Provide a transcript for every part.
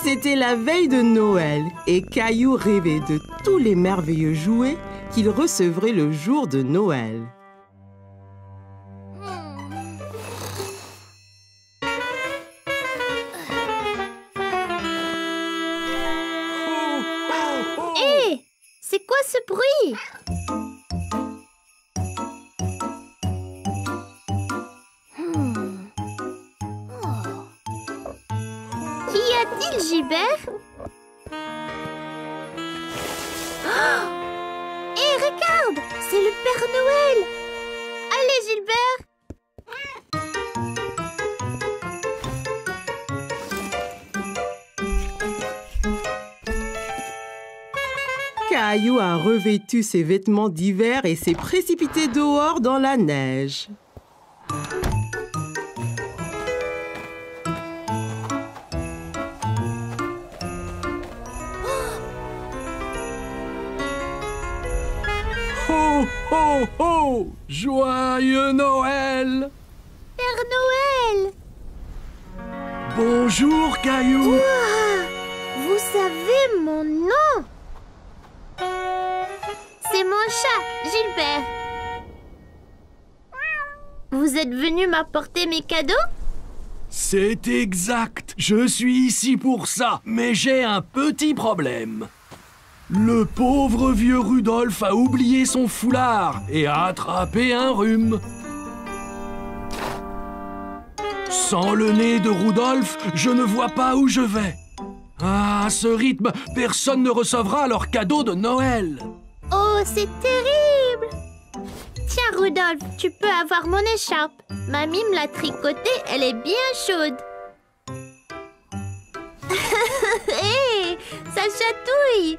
C'était la veille de Noël et Caillou rêvait de tous les merveilleux jouets qu'il recevrait le jour de Noël. Hé, c'est quoi ce bruit? Qu'y a-t-il, Gilbert? Hé, regarde, c'est le Père Noël. Allez, Gilbert. Caillou a revêtu ses vêtements d'hiver et s'est précipité dehors dans la neige. Ho, ho, ho! Joyeux Noël! Père Noël. Bonjour, Caillou! Ouah, vous savez mon nom? C'est mon chat, Gilbert. Vous êtes venu m'apporter mes cadeaux? C'est exact. Je suis ici pour ça. Mais j'ai un petit problème. Le pauvre vieux Rudolph a oublié son foulard et a attrapé un rhume. Sans le nez de Rudolph, je ne vois pas où je vais. Ah, à ce rythme, personne ne recevra leur cadeau de Noël. Oh, c'est terrible! Tiens, Rudolph, tu peux avoir mon écharpe. Mamie me l'a tricotée, elle est bien chaude. Hé, ça chatouille!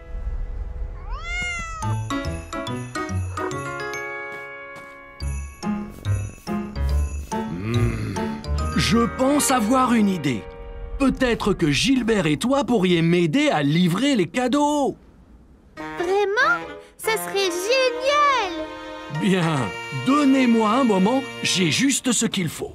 Je pense avoir une idée. Peut-être que Gilbert et toi pourriez m'aider à livrer les cadeaux. Vraiment? Ça serait génial! Bien, donnez-moi un moment, j'ai juste ce qu'il faut.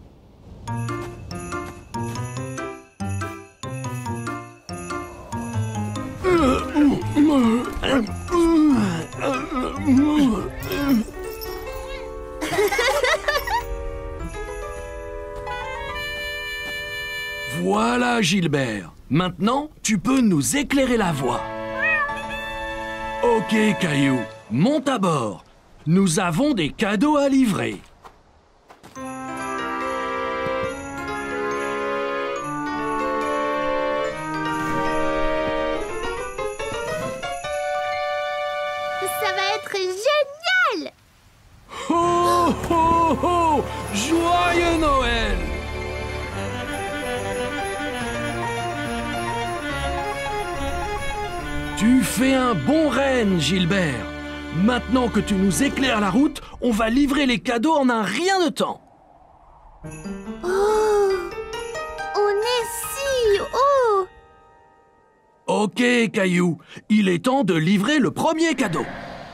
Voilà, Gilbert. Maintenant, tu peux nous éclairer la voie. Ok, Caillou, monte à bord. Nous avons des cadeaux à livrer. Ça va être génial! Ho, ho, ho! Joyeux Noël! Tu fais un bon renne, Gilbert. Maintenant que tu nous éclaires la route, on va livrer les cadeaux en un rien de temps. Oh! On est si haut! Ok, Caillou, il est temps de livrer le premier cadeau.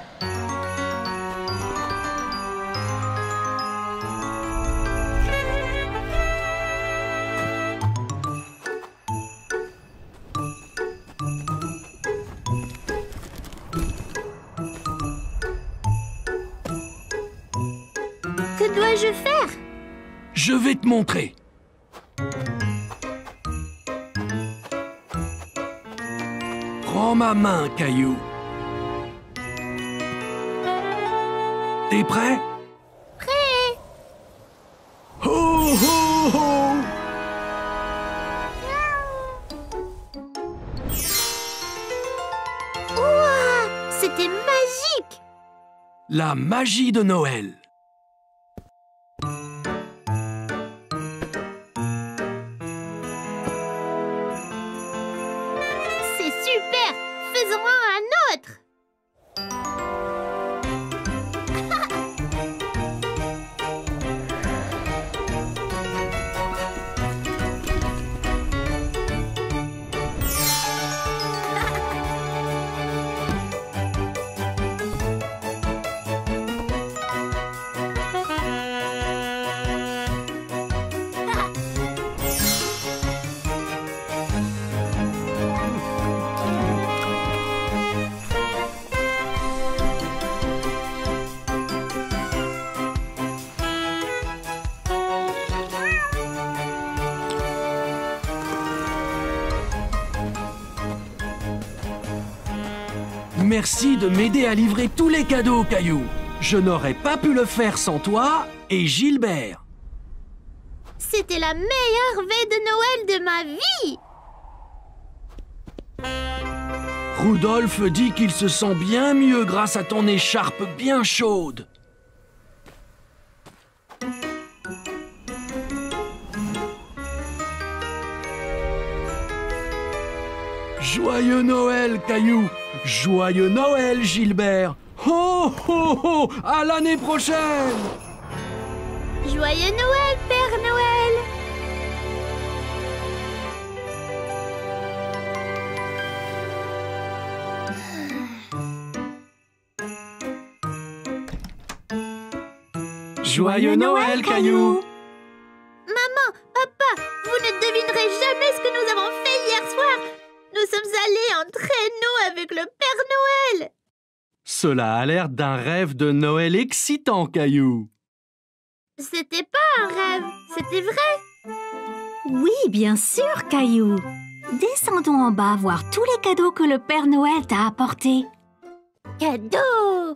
Que dois-je faire? Je vais te montrer. Prends ma main, Caillou. T'es prêt? Prêt! Ho, ho, ho! Ouah! C'était magique! La magie de Noël. C'est super! Faisons-en un autre! Merci de m'aider à livrer tous les cadeaux, Caillou. Je n'aurais pas pu le faire sans toi et Gilbert. C'était la meilleure veille de Noël de ma vie. Rudolf dit qu'il se sent bien mieux grâce à ton écharpe bien chaude. Joyeux Noël, Caillou! Joyeux Noël, Gilbert! Ho, ho, ho! À l'année prochaine! Joyeux Noël, Père Noël. Joyeux Noël, Caillou! Maman, papa, vous ne devinerez jamais ce que nous avons fait hier soir. Nous sommes allés en traîneau avec le Père Noël. Cela a l'air d'un rêve de Noël excitant, Caillou. C'était pas un rêve, c'était vrai. Oui, bien sûr, Caillou. Descendons en bas voir tous les cadeaux que le Père Noël t'a apportés. Cadeau.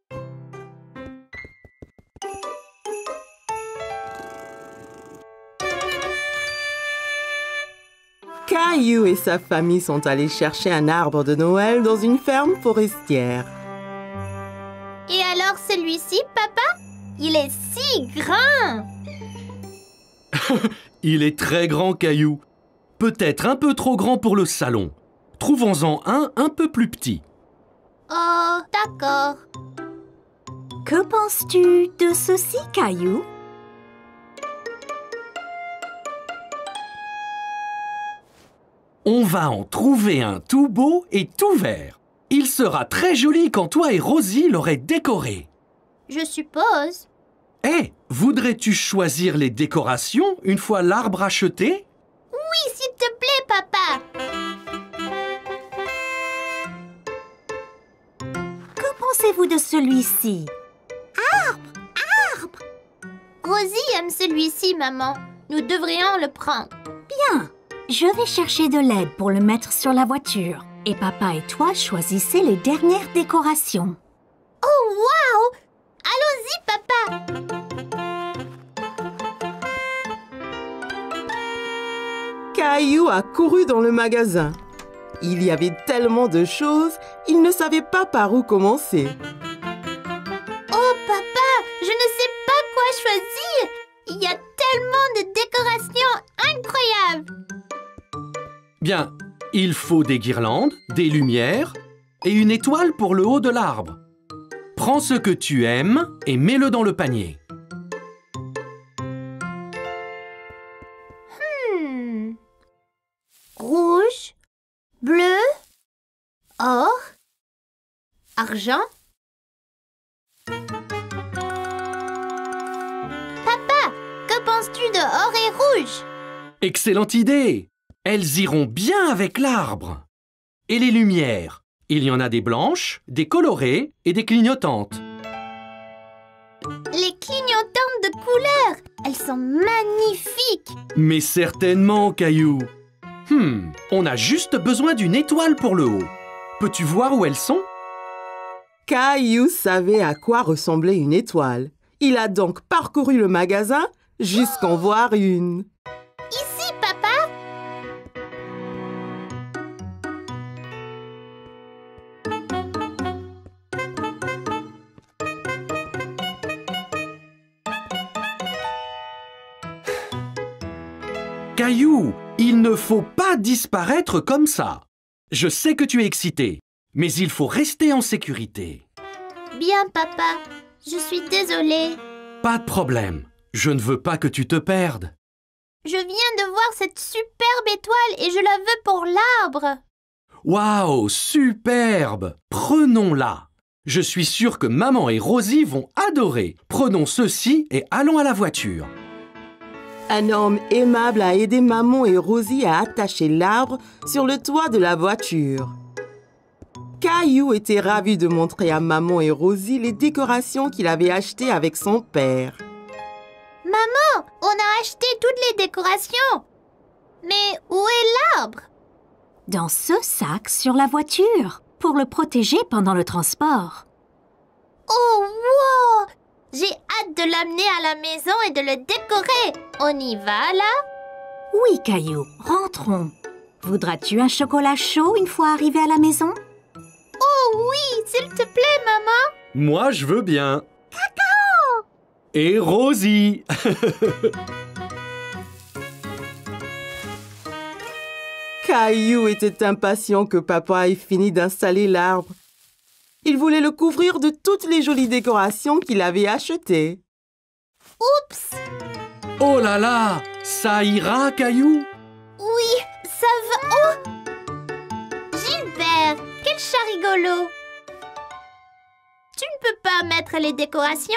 Caillou et sa famille sont allés chercher un arbre de Noël dans une ferme forestière. Et alors celui-ci, papa? Il est si grand. Il est très grand, Caillou. Peut-être un peu trop grand pour le salon. Trouvons-en un peu plus petit. Oh, d'accord. Que penses-tu de ceci, Caillou? On va en trouver un tout beau et tout vert. Il sera très joli quand toi et Rosie l'aurez décoré. Je suppose. Eh, voudrais-tu choisir les décorations une fois l'arbre acheté? Oui, s'il te plaît, papa. Que pensez-vous de celui-ci? Rosie aime celui-ci, maman. Nous devrions le prendre. Bien, je vais chercher de l'aide pour le mettre sur la voiture. Et papa et toi choisissez les dernières décorations. Oh, waouh! Allons-y, papa. Caillou a couru dans le magasin. Il y avait tellement de choses, il ne savait pas par où commencer. Oh, papa, je ne sais pas quoi choisir. Il y a tellement de décorations incroyables. Bien, il faut des guirlandes, des lumières et une étoile pour le haut de l'arbre. Prends ce que tu aimes et mets-le dans le panier. Rouge, bleu, or, argent. Papa, que penses-tu de or et rouge? Excellente idée! Elles iront bien avec l'arbre. Et les lumières? Il y en a des blanches, des colorées et des clignotantes. Les clignotantes de couleurs, elles sont magnifiques. Mais certainement, Caillou. On a juste besoin d'une étoile pour le haut. Peux-tu voir où elles sont? Caillou savait à quoi ressemblait une étoile. Il a donc parcouru le magasin jusqu'en voir une. Ici, papa. Caillou, il ne faut pas disparaître comme ça. Je sais que tu es excité, mais il faut rester en sécurité. Bien, papa. Je suis désolée. Pas de problème. Je ne veux pas que tu te perdes. Je viens de voir cette superbe étoile et je la veux pour l'arbre. Waouh, superbe! Prenons-la. Je suis sûr que maman et Rosie vont adorer. Prenons ceci et allons à la voiture. Un homme aimable a aidé maman et Rosie à attacher l'arbre sur le toit de la voiture. Caillou était ravi de montrer à maman et Rosie les décorations qu'il avait achetées avec son père. Maman, on a acheté toutes les décorations. Mais où est l'arbre? Dans ce sac sur la voiture. pour le protéger pendant le transport. Oh, wow! J'ai hâte de l'amener à la maison et de le décorer. On y va, là? Oui, Caillou, rentrons. Voudras-tu un chocolat chaud une fois arrivé à la maison? Oh oui, s'il te plaît, maman. Moi, je veux bien. Cacao! Et Rosie. Caillou était impatient que papa ait fini d'installer l'arbre. Il voulait le couvrir de toutes les jolies décorations qu'il avait achetées. Oups! Oh là là, ça ira, Caillou? Oui, ça va. Oh! Gilbert, quel chat rigolo! Tu ne peux pas mettre les décorations?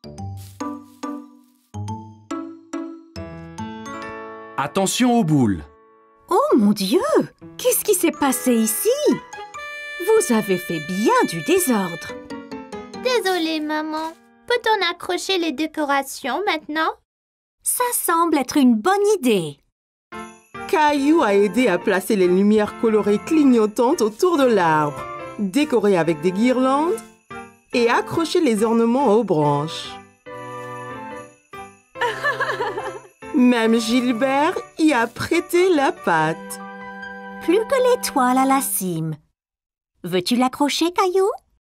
Attention aux boules. Oh mon Dieu! Qu'est-ce qui s'est passé ici? Vous avez fait bien du désordre. Désolée, maman. Peut-on accrocher les décorations maintenant? Ça semble être une bonne idée. Caillou a aidé à placer les lumières colorées clignotantes autour de l'arbre, décoré avec des guirlandes et accrocher les ornements aux branches. Même Gilbert y a prêté la patte. Plus que l'étoile à la cime. Veux-tu l'accrocher, Caillou?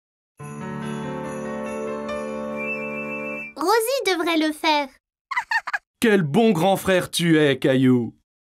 Rosie devrait le faire. Quel bon grand frère tu es, Caillou.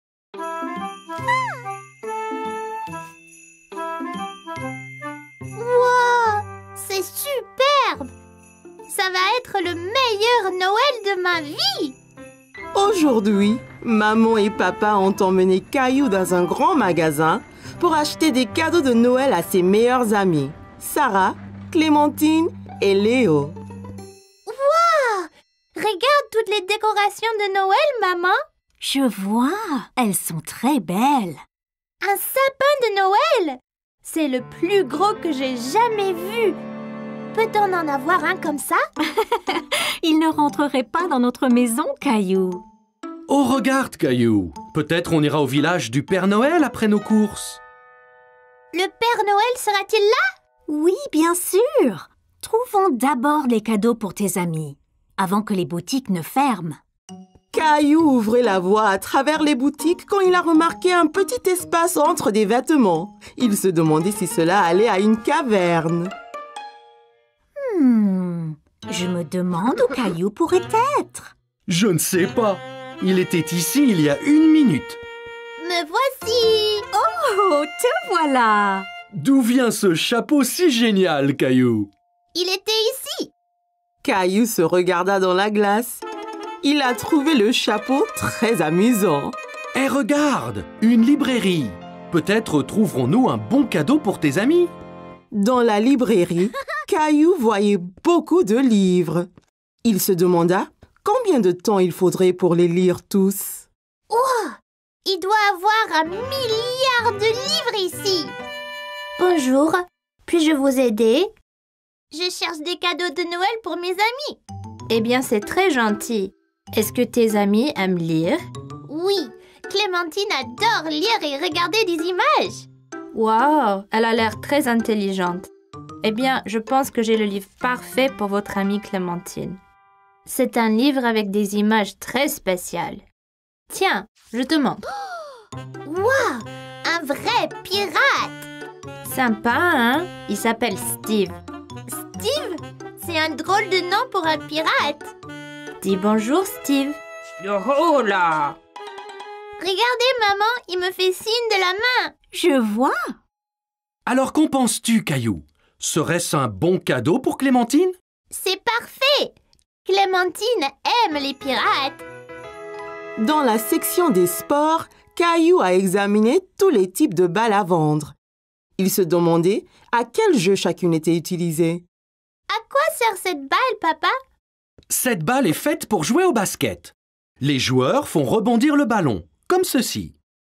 Wow, c'est superbe! Ça va être le meilleur Noël de ma vie! Aujourd'hui, maman et papa ont emmené Caillou dans un grand magasin pour acheter des cadeaux de Noël à ses meilleurs amis, Sarah, Clémentine et Léo. Wow! Regarde toutes les décorations de Noël, maman! Je vois, elles sont très belles. Un sapin de Noël! C'est le plus gros que j'ai jamais vu. Peut-on en avoir un comme ça? Il ne rentrerait pas dans notre maison, Caillou. Oh, regarde, Caillou. Peut-être on ira au village du Père Noël après nos courses. Le Père Noël sera-t-il là? Oui, bien sûr. Trouvons d'abord les cadeaux pour tes amis, avant que les boutiques ne ferment. Caillou ouvrait la voie à travers les boutiques quand il a remarqué un petit espace entre des vêtements. Il se demandait si cela allait à une caverne. Je me demande où Caillou pourrait être. Je ne sais pas. Il était ici il y a 1 minute. Me voici! Oh, te voilà! D'où vient ce chapeau si génial, Caillou? Il était ici! Caillou se regarda dans la glace. Il a trouvé le chapeau très amusant. Eh, regarde, une librairie. Peut-être trouverons-nous un bon cadeau pour tes amis. Dans la librairie, Caillou voyait beaucoup de livres. Il se demanda combien de temps il faudrait pour les lire tous. Wow! Il doit avoir 1 milliard de livres ici! Bonjour, puis-je vous aider? Je cherche des cadeaux de Noël pour mes amis. Eh bien, c'est très gentil. Est-ce que tes amis aiment lire? Oui, Clémentine adore lire et regarder des images. Wow, elle a l'air très intelligente. Eh bien, je pense que j'ai le livre parfait pour votre amie Clémentine. C'est un livre avec des images très spéciales. Tiens, je te montre. Wow! Un vrai pirate! Sympa, hein? Il s'appelle Steve. Steve? C'est un drôle de nom pour un pirate. Dis bonjour, Steve. Oh là! Regardez, maman, il me fait signe de la main. Je vois. Alors qu'en penses-tu, Caillou? Serait-ce un bon cadeau pour Clémentine? C'est parfait! Clémentine aime les pirates. Dans la section des sports, Caillou a examiné tous les types de balles à vendre. Il se demandait à quel jeu chacune était utilisée. À quoi sert cette balle, papa? Cette balle est faite pour jouer au basket. Les joueurs font rebondir le ballon, comme ceci.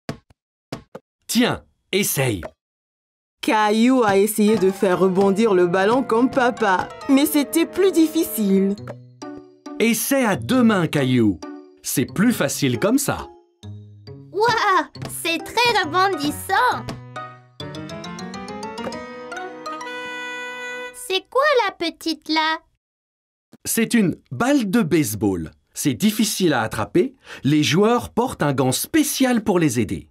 Tiens, essaye. Caillou a essayé de faire rebondir le ballon comme papa, mais c'était plus difficile. Essaie à 2 mains, Caillou. C'est plus facile comme ça. Waouh! C'est très rebondissant. C'est quoi la petite là? C'est une balle de baseball. C'est difficile à attraper. Les joueurs portent un gant spécial pour les aider.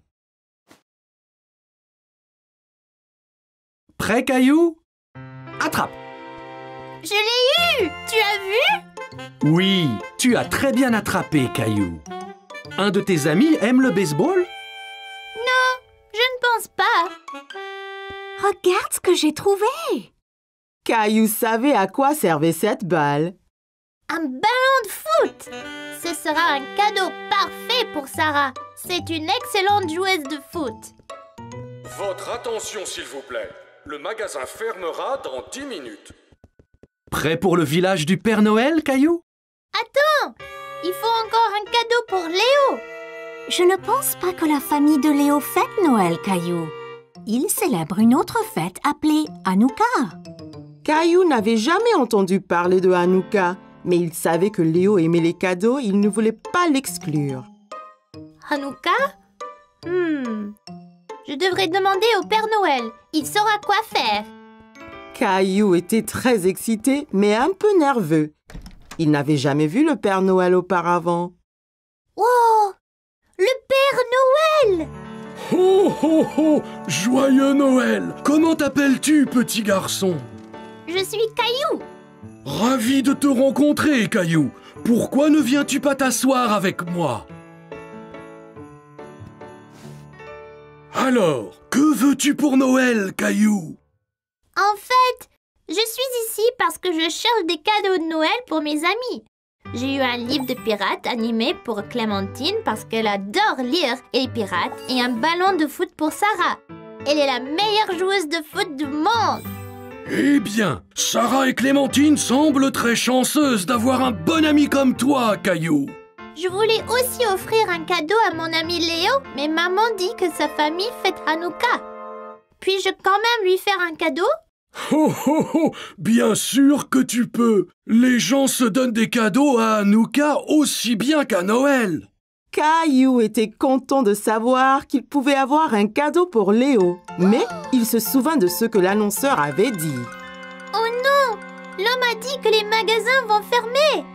Prêt, Caillou? Attrape! Je l'ai eu! Tu as vu? Oui, tu as très bien attrapé, Caillou. Un de tes amis aime le baseball? Non, je ne pense pas. Regarde ce que j'ai trouvé. Caillou savait à quoi servait cette balle. Un ballon de foot! Ce sera un cadeau parfait pour Sarah. C'est une excellente joueuse de foot. Votre attention, s'il vous plaît. Le magasin fermera dans 10 minutes. Prêt pour le village du Père Noël, Caillou? Attends! Il faut encore un cadeau pour Léo. Je ne pense pas que la famille de Léo fête Noël, Caillou. Ils célèbrent une autre fête appelée Hanouka. Caillou n'avait jamais entendu parler de Hanouka, mais il savait que Léo aimait les cadeaux et il ne voulait pas l'exclure. Hanouka? Je devrais demander au Père Noël. Il saura quoi faire. Caillou était très excité, mais un peu nerveux. Il n'avait jamais vu le Père Noël auparavant. Wow! Le Père Noël! Ho ho ho! Joyeux Noël! Comment t'appelles-tu, petit garçon? Je suis Caillou. Ravi de te rencontrer, Caillou. Pourquoi ne viens-tu pas t'asseoir avec moi? Alors, que veux-tu pour Noël, Caillou? En fait, je suis ici parce que je cherche des cadeaux de Noël pour mes amis. J'ai eu un livre de pirates animé pour Clémentine parce qu'elle adore lire les pirates et un ballon de foot pour Sarah. Elle est la meilleure joueuse de foot du monde. Eh bien, Sarah et Clémentine semblent très chanceuses d'avoir un bon ami comme toi, Caillou. Je voulais aussi offrir un cadeau à mon ami Léo, mais maman dit que sa famille fête Hanouka. Puis-je quand même lui faire un cadeau? Oh oh oh! Bien sûr que tu peux! Les gens se donnent des cadeaux à Hanouka aussi bien qu'à Noël! Caillou était content de savoir qu'il pouvait avoir un cadeau pour Léo, mais il se souvint de ce que l'annonceur avait dit. Oh non! L'homme a dit que les magasins vont fermer!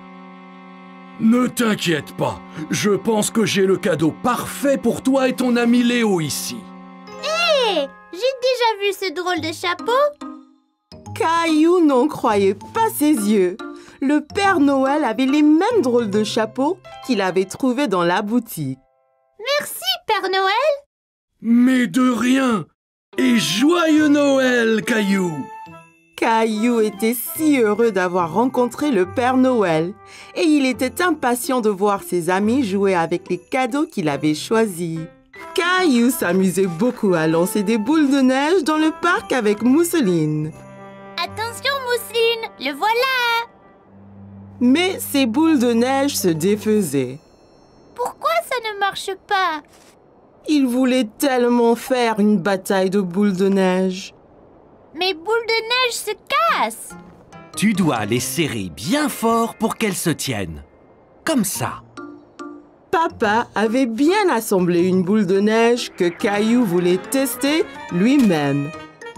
Ne t'inquiète pas, je pense que j'ai le cadeau parfait pour toi et ton ami Léo ici. Hé! J'ai déjà vu ce drôle de chapeau! Caillou n'en croyait pas ses yeux. Le Père Noël avait les mêmes drôles de chapeaux qu'il avait trouvés dans la boutique. Merci, Père Noël! Mais de rien! Et joyeux Noël, Caillou! Caillou était si heureux d'avoir rencontré le Père Noël et il était impatient de voir ses amis jouer avec les cadeaux qu'il avait choisis. Caillou s'amusait beaucoup à lancer des boules de neige dans le parc avec Mousseline. Attention, Mousseline, le voilà! Mais ces boules de neige se défaisaient. Pourquoi ça ne marche pas? Il voulait tellement faire une bataille de boules de neige. Mes boules de neige se cassent! Tu dois les serrer bien fort pour qu'elles se tiennent. Comme ça. Papa avait bien assemblé une boule de neige que Caillou voulait tester lui-même.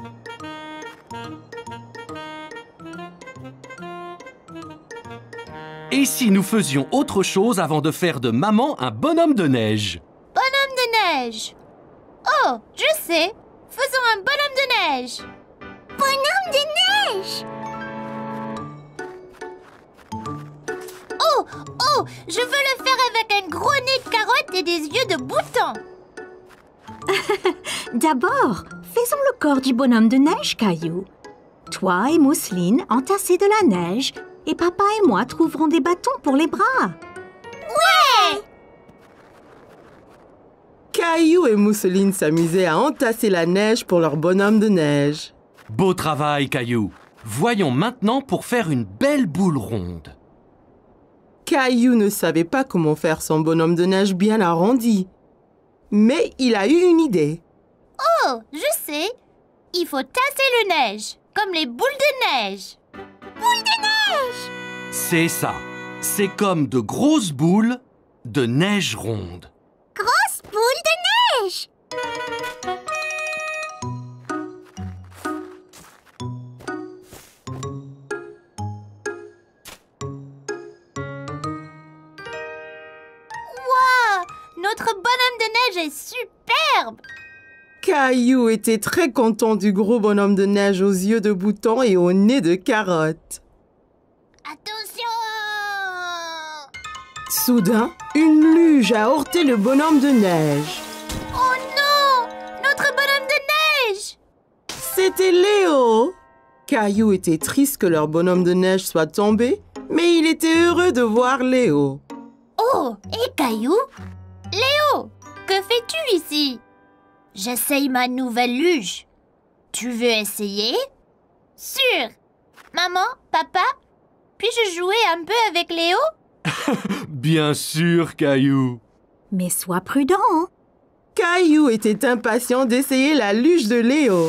Et si nous faisions autre chose avant de faire de maman un bonhomme de neige? Bonhomme de neige! Oh, je sais! Faisons un bonhomme de neige! Bonhomme de neige! Oh, je veux le faire avec un gros nez de carotte et des yeux de bouton! D'abord, faisons le corps du bonhomme de neige, Caillou. Toi et Mousseline entassez de la neige et papa et moi trouverons des bâtons pour les bras. Ouais! Caillou et Mousseline s'amusaient à entasser la neige pour leur bonhomme de neige. Beau travail, Caillou. Voyons maintenant pour faire une belle boule ronde. Caillou ne savait pas comment faire son bonhomme de neige bien arrondi. Mais il a eu une idée. Oh, je sais! Il faut tasser le neige, comme les boules de neige! Boules de neige! C'est ça. C'est comme de grosses boules de neige ronde. Grosse boule de neige! neige est superbe! Caillou était très content du gros bonhomme de neige aux yeux de bouton et au nez de carotte. Attention! Soudain, une luge a heurté le bonhomme de neige. Oh non! Notre bonhomme de neige! C'était Léo. Caillou était triste que leur bonhomme de neige soit tombé, mais il était heureux de voir Léo. Oh, et Caillou? Léo, que fais-tu ici? J'essaye ma nouvelle luge. Tu veux essayer? Sûr! Maman, papa, puis-je jouer un peu avec Léo? Bien sûr, Caillou. Mais sois prudent. Caillou était impatient d'essayer la luge de Léo.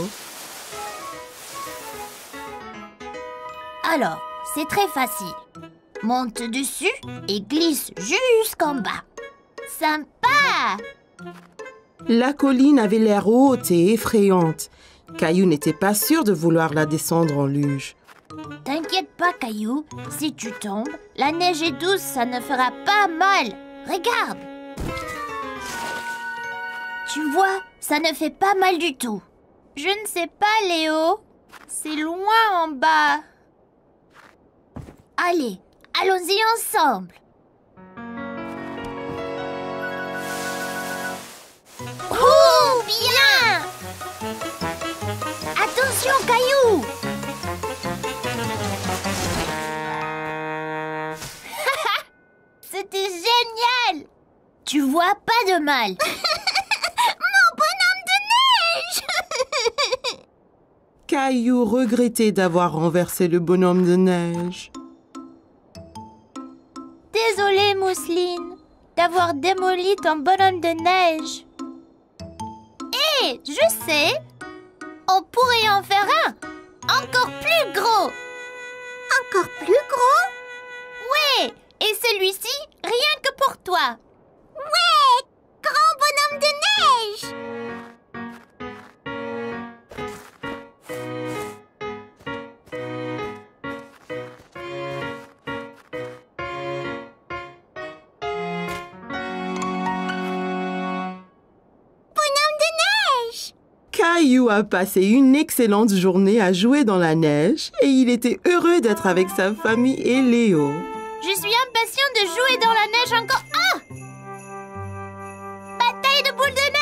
Alors, c'est très facile. Monte dessus et glisse jusqu'en bas. Sympa! La colline avait l'air haute et effrayante. Caillou n'était pas sûr de vouloir la descendre en luge. T'inquiète pas, Caillou. Si tu tombes, la neige est douce, ça ne fera pas mal. Regarde! Tu vois, ça ne fait pas mal du tout. Je ne sais pas, Léo. C'est loin en bas. Allez, allons-y ensemble. Oh, bien! Attention, Caillou! C'était génial! Tu vois pas de mal. Mon bonhomme de neige! Caillou regrettait d'avoir renversé le bonhomme de neige. Désolée, Mousseline, d'avoir démoli ton bonhomme de neige. Hé, je sais! On pourrait en faire un encore plus gros! Encore plus gros? Ouais! Et celui-ci, rien que pour toi! Ouais! Grand bonhomme de neige! Caillou a passé une excellente journée à jouer dans la neige et il était heureux d'être avec sa famille et Léo. Je suis impatient de jouer dans la neige encore. Ah! Bataille de boules de neige!